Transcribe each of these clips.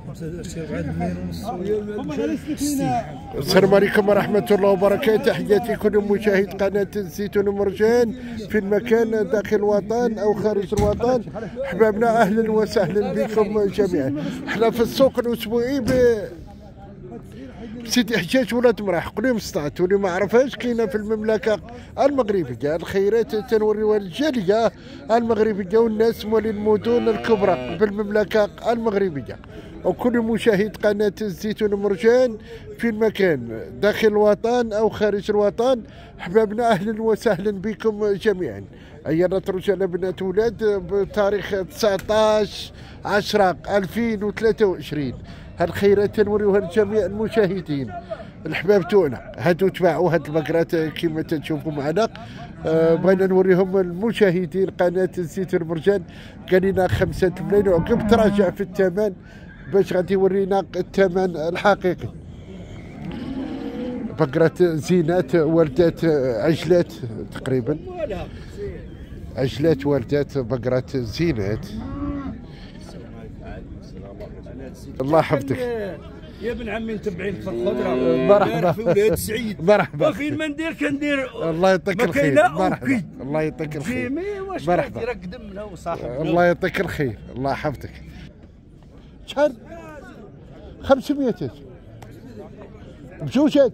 السلام عليكم ورحمة الله وبركاته. تحياتي كل مشاهد قناة الزيتون ومرجان في المكان داخل الوطن أو خارج الوطن. أحبابنا أهلا وسهلا بكم جميعا. احنا في السوق الأسبوعي سيدي حجاج ولاد مراح. قولي مستعد واللي ما عرفهاش كاينه في المملكه المغربيه. الخيرات تنوريوها الجاليه المغربيه والناس مولي المدن الكبرى بالمملكه المغربيه، وكل مشاهد قناه الزيتون مرجان في المكان داخل الوطن او خارج الوطن. احبابنا اهلا وسهلا بكم جميعا. ايامات رجال بنات ولاد بتاريخ 19/10/2023. هالخيرات تنوريوها لجميع المشاهدين الحباب تاعنا. هادو تباعوا هاد البقرات كما تشوفوا معنا. بغينا نوريهم المشاهدين قناه الزيتون مرجان. قال لنا 5 ملايين وعقب تراجع في الثمن باش غادي يورينا الثمن الحقيقي. بقرات زينات والدات عجلات تقريبا، عجلات والدات بقرات زينات. الله يحفظك يا ابن عمي متبعين في الخضره. مرحبا في ولاد سعيد. مرحبا. وفين ما ندير كندير. الله يعطيك الخير. مرحبا. الله يعطيك الخير. مرحبا. يرقدم وصاحب. الله يعطيك الخير. الله يحفظك. شحال؟ 500 بجوجات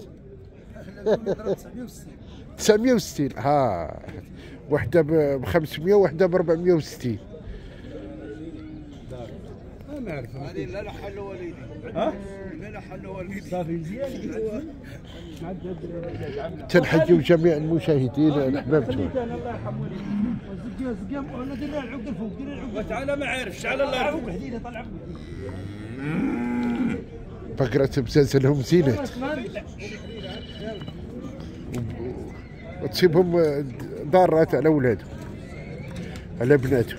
960. ها وحده ب 500 وحده ب 460. ما نعرف هذه لا حل وليدي. ها؟ لا حل وليدي. صافي مزيان. تنحيوا جميع المشاهدين الاحباب تاعنا. الله يرحم والديك. زقام ولا دير العقد الفوق، دير العقد. وتعالى ما عارفش على الله يرحم. حديده طلع بقرة بزاز لهم زينات وتصيبهم ضارات على اولادهم على بناتهم.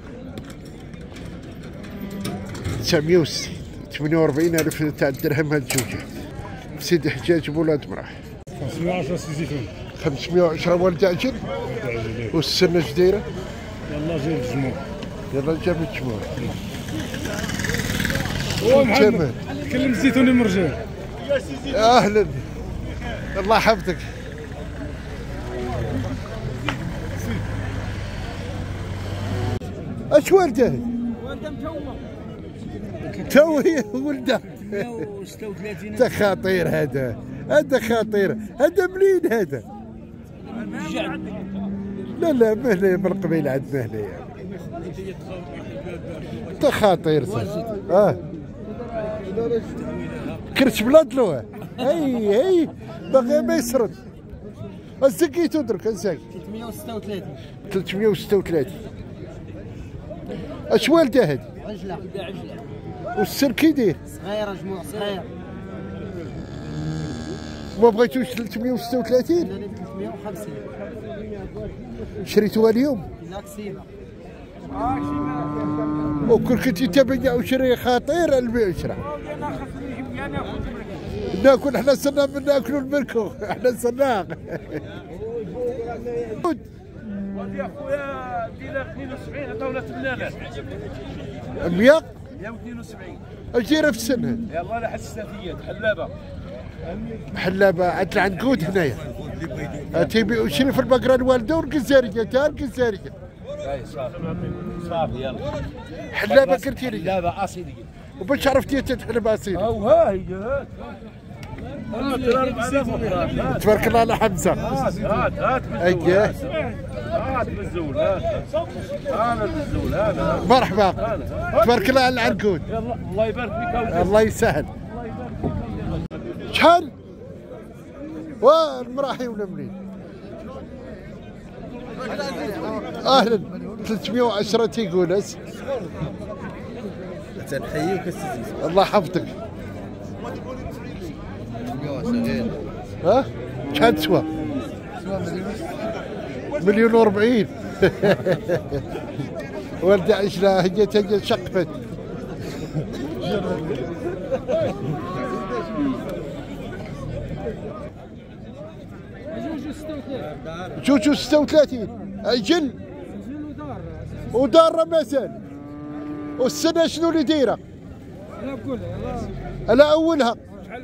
960 48,000 تاع الدرهم هاد الجوجات. سيدي حجاج بولاد مراح. 510 سي زيتون. 510 ولد عجل. والسنه اش دايره؟ يلا جاب الجموع. يلا جاب الجموع. هو محمد كلم الزيتون مرجان. اهلا الله يحفظك. اش والده؟ والده توي ولده. 136. هذا خطير هذا خطير. هذا منين هذا؟ لا مهلية من قبيل عندنا هنايا. انت خطير كرش بلاد له. اي باغي ما يسرد. الزكيتو درك الزاك 336. اش والده هادي؟ عجلة. والسر كي داير؟ صغيرة جموع صغير. ما بغيتوش 336؟ لا 350. شريتوها اليوم؟ لا كسيبة. وكل كنت تبيع وشري خطير البيع شرا. ناكل احنا صرنا من ناكلوا المركو. احنا صرنا يا خويا دينا 72 عطاونا 8000. 172. اش دايره في السن؟ يلا لا حساسيات حلابه. حلابه عند هنايا. تيبيعوا شري في البقره الوالده والجزاريه تاع الجزاريه. اي صافي يلا. حلابه كرتي لي. حلابه اصيليه. وباش عرفتي تحلب اصيلي؟ او ها هي تبارك الله على حمزه. هات بالزول هذا بالزول هذا. مرحبا تبارك الله على العنقود. يلا الله يبارك فيك. الله يسهل. شحال؟ والمراحي ولا منين؟ اهلا 310 تيقول تنحييك السي. الله يحفظك. ها؟ شحال تسوى؟ مليون و40. ولد عجلة هي شقفت. جوج 36 عجل ودار مازال. والسنة شنو اللي دايرة؟ على اولها.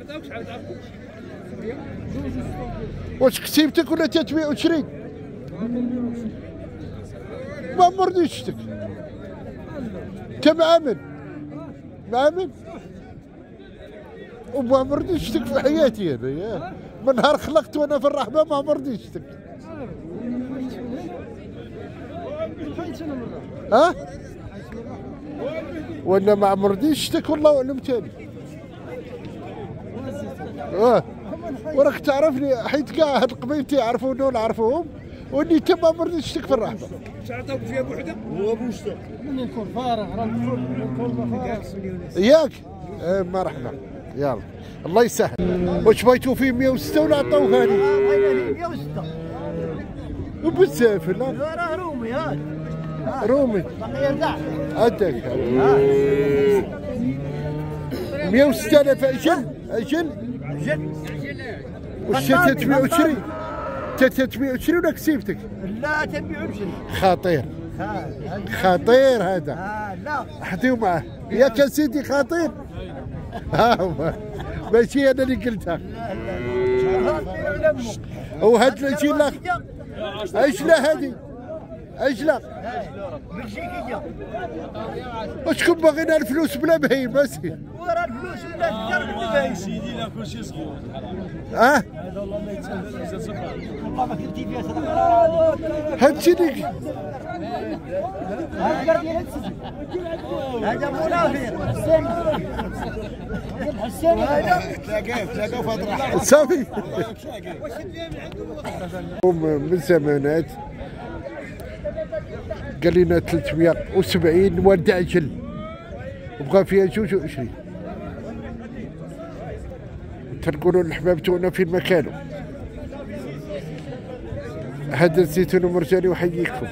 واش كتيبتك ولا 320؟ ما مرضيشتك. انت معامل وما مرضيشتك في حياتي انا يا من نهار خلقت وانا في الرحمه ما مرضيشتك. ها؟ وانا ما مرضيشتك والله اعلم تاني. وراك تعرفني حيت كاع هاد قبيلتي يعرفوني ونعرفوهم واني تما مرضيشتك في الرحمه. تعطوك فيها بوحدك هو بوحدك مني نكون فارغ راه نكون ياك مرحبا يلا الله يسهل. واش بغيتو فيه 106 ولا عطاوك هاني؟ بغينا 106 وبزاف لا راه رومي هاك رومي باقي كاع عندك 106,000 اجل واش 320 320 ولا كسبتك؟ لا 320 خطير هذا. لا حطيو معاه ياك يا سيدي خطير. ها هو ماشي انا اللي قلتها. وهاد الجيله ايش لا هذه ايش لا بلجيكيه وشكون باغينا الفلوس بلا بهيم ماشي ورا الفلوس ولا الدار بالباهي سيدي لا كلشي صغير. اه هذا والله ما يتسلف والله ما كنتي فيها صدقه هادشي اللي هذا منافق حسين تلاقاه فاطرة صافي. من زمانات قال لنا 370 ودع جل وبقى فيها 22. تنقولوا للحباب تونا فين ما كانوا. هذا الزيتون المرجاني وحييكم.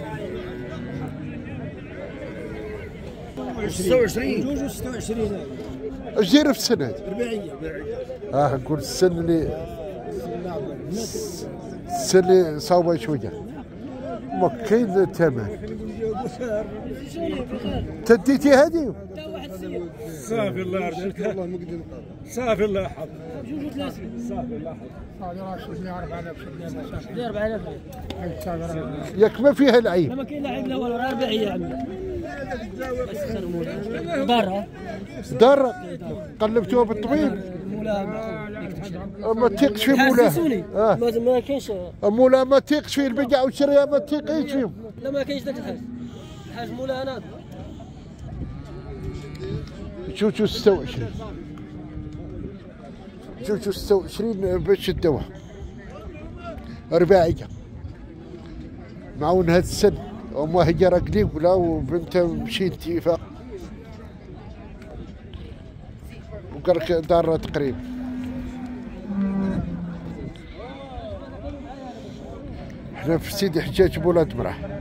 26 جوج 26 اش داير في السنه هذه؟ رباعية نقول السنه اللي صاوبه شويه ما كاين الثمن. تديتي هذه؟ صافي الله يرضيك والله مقدم صافي الله يحفظ صافي الله يحفظ ياك ما فيها العيب. ما كاين لعيب لا والو راه رباعيه يا عمي برا دار قلبتوها بالطبيب ما تيقش في مولاه. ما كاينش مولاه ما تيقش فيه البيع والشريه ما تيقيش فيهم. لا ما كاينش داك الحاج مولا انا جوجو 26 جوجو 26 باش الدواء رباعيه معون هاد السن. أمها هي راقدين ولا وبنتها مشيت اتفاق وقال لك دار تقريب. احنا في سيدي حجاج بولاد مرح.